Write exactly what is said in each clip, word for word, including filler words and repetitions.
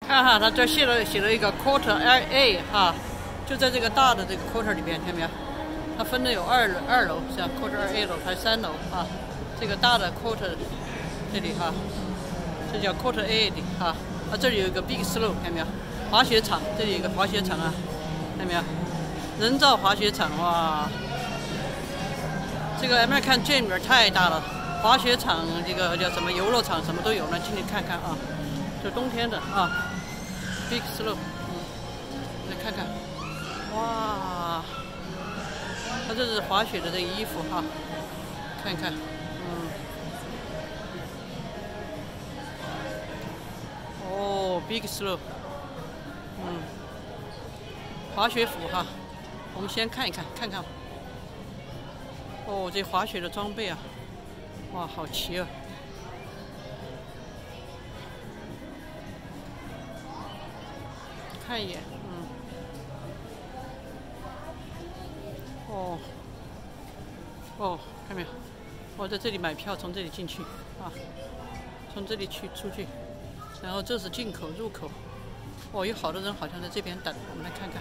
看哈，他这写了写了一个 quarter A 哈，就在这个大的这个 quarter 里边，看到没有？它分的有二二楼，像 quarter A 楼还是三楼啊？这个大的 quarter 这里哈，这叫 quarter A 的哈。啊，这里有一个 big slope， 看到没有？滑雪场，这里有一个滑雪场啊，看到没有？人造滑雪场哇！这个 American Dream 里面太大了，滑雪场这个叫什么游乐场什么都有呢，进去看看啊。这冬天的啊 ，big slope， 嗯，来看看，哇！它这是滑雪的这个衣服哈，看看，嗯，哦 ，big slope， 嗯，滑雪服哈，我们先看一看，看看。哦，这滑雪的装备啊，哇，好齐啊！看一眼，嗯，哦，哦，看没有？我在这里买票，从这里进去啊，从这里去出去，然后这是进口入口。哦，有好多人好像在这边等，我们来看看。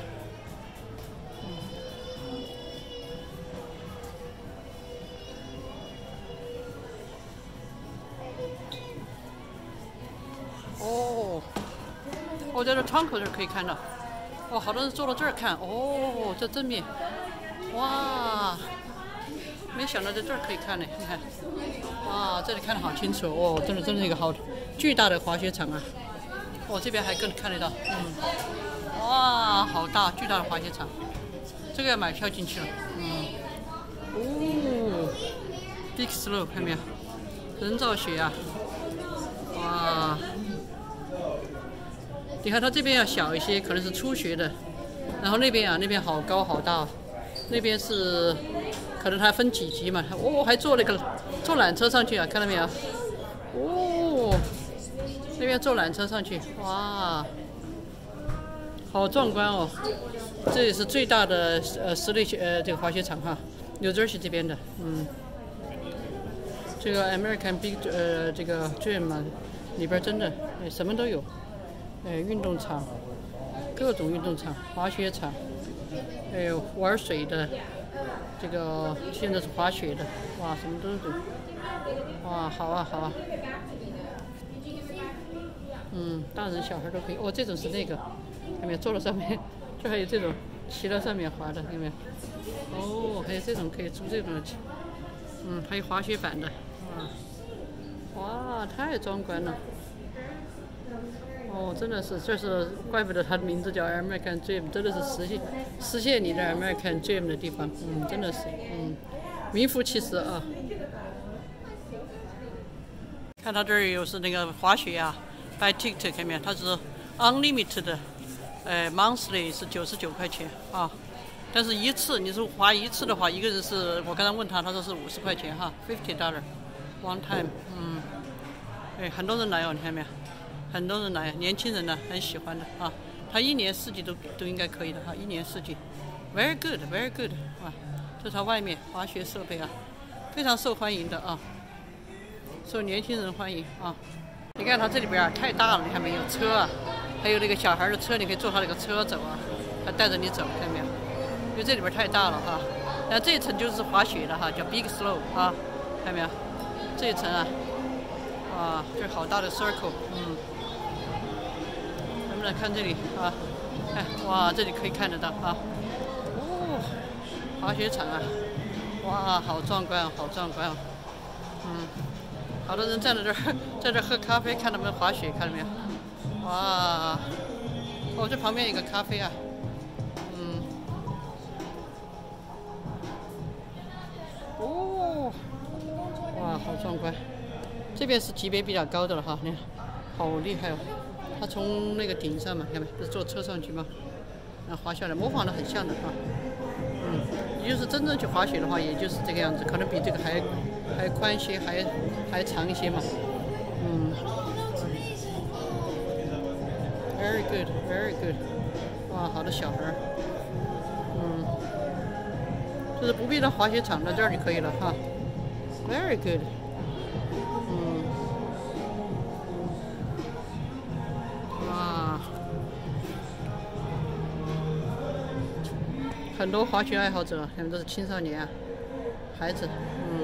哦，我在这窗口这儿可以看到，哦，好多人坐到这儿看，哦，这正面，哇，没想到在这儿可以看呢，你看，哇，这里看得好清楚，哦，真的真是一个好巨大的滑雪场啊，哦，这边还更看得到，嗯，哇，好大巨大的滑雪场，这个要买票进去了，嗯，哦 ，big slope 看到没有？人造雪啊，哇。你看它这边要小一些，可能是初学的，然后那边啊，那边好高好大，那边是可能它分几级嘛。哦，还坐那个坐缆车上去啊，看到没有？哦，那边坐缆车上去，哇，好壮观哦！这也是最大的呃室内呃这个滑雪场哈，纽泽西这边的，嗯，这个 American Big 呃这个 Dream 嘛，里边真的哎什么都有。呃，运动场，各种运动场，滑雪场，还有玩水的，这个现在是滑雪的，哇，什么都有，哇，好啊，好啊，嗯，大人小孩都可以，哦，这种是那个，看没有？坐到上面，这还有这种骑到上面滑的，看没有？哦，还有这种可以租这种，嗯，还有滑雪板的，哇，哇，太壮观了。哦，真的是，这是怪不得它的名字叫 American Dream， 真的是实现实现你的 American Dream 的地方，嗯，真的是，嗯，名副其实啊。看到这儿又是那个滑雪啊 ，buy ticket 看没有？它是 unlimited 的，呃 ，monthly 是九十九块钱啊，但是一次你是滑一次的话，一个人是我刚才问他，他说是五十块钱哈 ，fifty dollar one time， 嗯，哎，很多人来哦，你看没有？很多人来，年轻人呢很喜欢的啊，他一年四季都都应该可以的哈，一年四季 ，very good，very good， 啊，这是它外面滑雪设备啊，非常受欢迎的啊，受年轻人欢迎啊。你看它这里边啊太大了，你看没有车啊，还有那个小孩的车，你可以坐他那个车走啊，他带着你走，看到没有？因为这里边太大了哈，然后这一层就是滑雪的哈，叫 big slope 啊，看到没有？这一层啊，啊，这好大的 circle， 嗯。咱们来看这里啊，哎，哇，这里可以看得到啊，哦，滑雪场啊，哇，好壮观啊，好壮观啊，嗯，好多人站在这儿，在这儿喝咖啡，看他们滑雪，看到没有？哇，哦，这旁边有个咖啡啊，嗯，哦，哇，好壮观，这边是级别比较高的了哈，你看，好厉害哦。他从那个顶上嘛，看没？不是坐车上去吗？然后滑下来，模仿的很像的啊。嗯，也就是真正去滑雪的话，也就是这个样子，可能比这个还还宽些，还还长一些嘛。嗯 ，very good，very good， 哇，好的小孩儿。嗯，就是不必到滑雪场到这儿就可以了哈。very good。嗯。哇。 很多滑雪爱好者，他们都是青少年啊，孩子，嗯。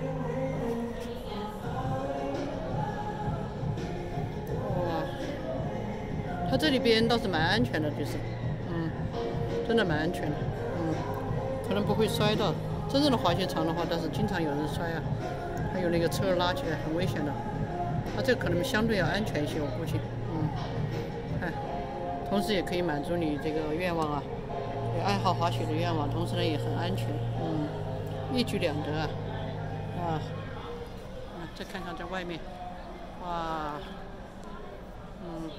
哇，它这里边倒是蛮安全的，就是，嗯，真的蛮安全的，嗯，可能不会摔到。真正的滑雪场的话，但是经常有人摔啊，还有那个车拉起来很危险的。它这可能相对要安全一些，我估计，嗯，看，同时也可以满足你这个愿望啊。爱好滑雪的愿望，同时呢也很安全，嗯，一举两得啊！啊，再看看在外面，哇，嗯，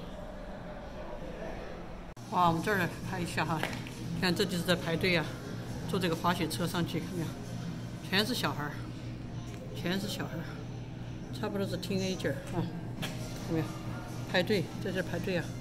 哇，我们这儿来拍一下哈，看这就是在排队啊，坐这个滑雪车上去，看没有？全是小孩儿，全是小孩儿，差不多是 teenager 啊，看没有？排队在这排队啊。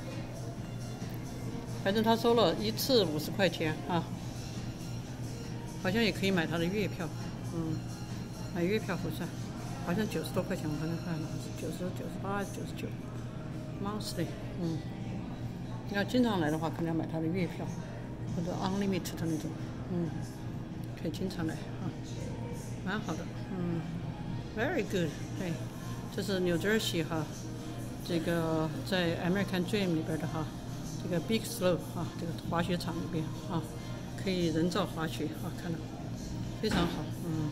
反正他收了一次五十块钱啊，好像也可以买他的月票，嗯，买月票不算，好像九十多块钱，我刚才看了是九十九十八还是九十九 monthly， 嗯，你要经常来的话，可能要买他的月票或者 unlimited 的那种，嗯，可以经常来啊，蛮好的，嗯 ，very good， 对，这是 New Jersey 哈，这个在 American Dream 里边的哈。这个 Big Slope 啊，这个滑雪场里边啊，可以人造滑雪啊，看到非常好，嗯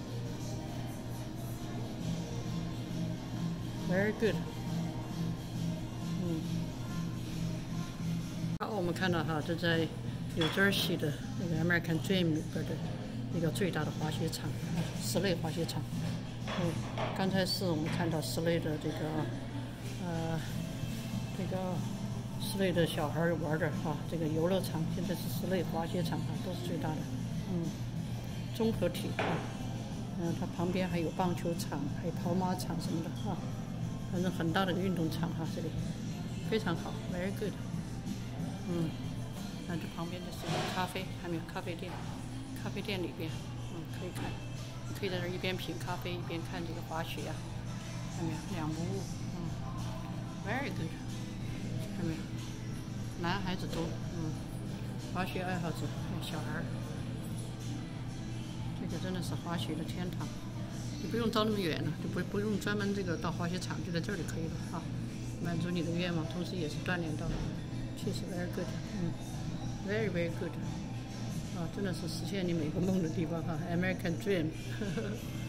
，very good， 嗯，好，我们看到哈，这在 New Jersey 的那个 American Dream 里边的一个最大的滑雪场啊，室内滑雪场。嗯，刚才是我们看到室内的这个呃这个。室内的小孩玩的啊，这个游乐场现在是室内滑雪场啊，都是最大的，嗯，综合体啊，嗯，它旁边还有棒球场，还有跑马场什么的啊，反正很大的一个运动场哈、啊，这里非常好 ，very good， 嗯，那这旁边就是咖啡，还没有咖啡店，咖啡店里边，嗯，可以看，你可以在这一边品咖啡一边看这个滑雪呀、啊，看没有，两不误，嗯 ，very good。看没有，男孩子多，嗯，滑雪爱好者，小孩儿，这个真的是滑雪的天堂。你不用走那么远了，就不不用专门这个到滑雪场，就在这里可以了啊，满足你的愿望，同时也是锻炼到，确实 very good， 嗯 ，very very good， 啊，真的是实现你每个梦的地方哈 ，American Dream 呵呵。